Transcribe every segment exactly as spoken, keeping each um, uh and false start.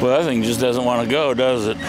Well, that thing just doesn't want to go, does it?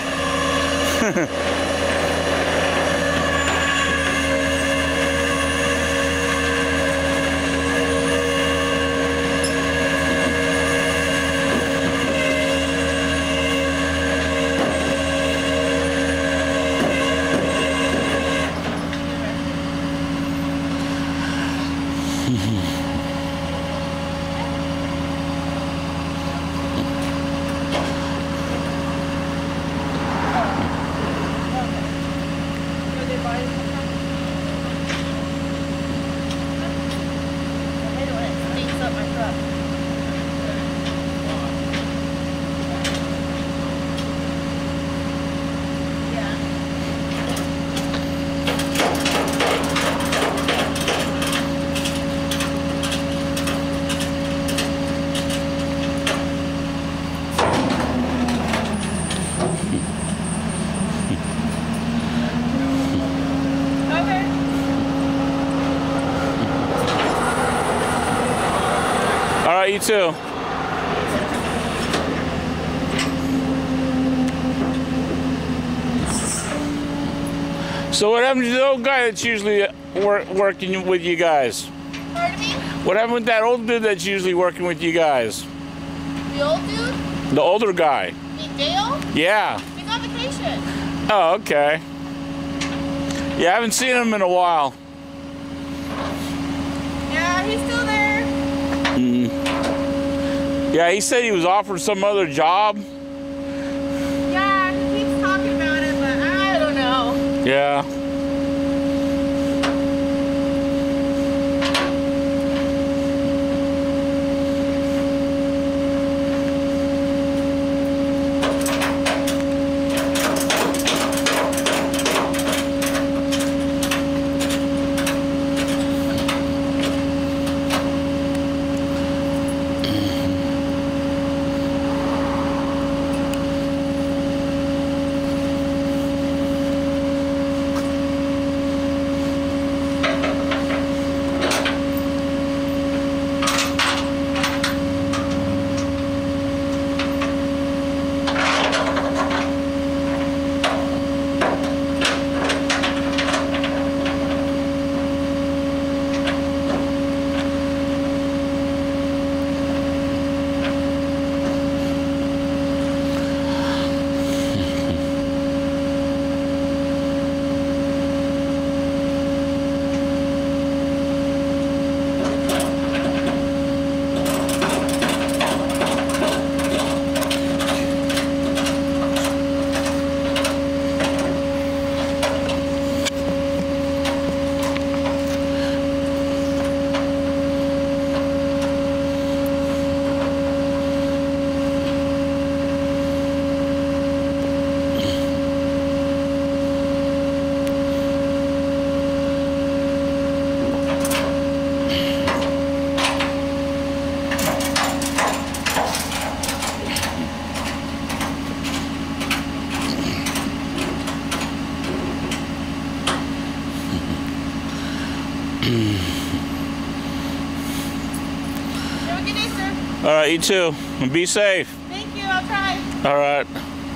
All right, you too. So what happened to the old guy that's usually wor working with you guys? Pardon me? What happened with that old dude that's usually working with you guys? The old dude? The older guy. You mean Dale? Yeah. He's on vacation. Oh, okay. Yeah, I haven't seen him in a while. Yeah, he's still there. Mm. Yeah, he said he was offered some other job. Yeah, he keeps talking about it, but I don't know. Yeah. Have a good day, sir. All right, you too. And be safe. Thank you, I'll try. All right.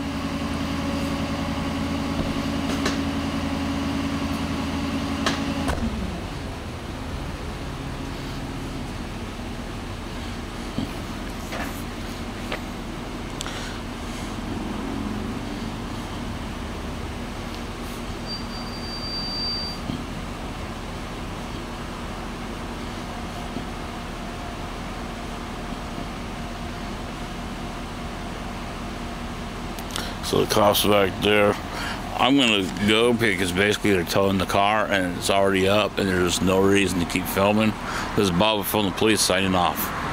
So the cops are back there. I'm gonna go because basically they're towing the car and it's already up and there's no reason to keep filming. This is Bob from the police signing off.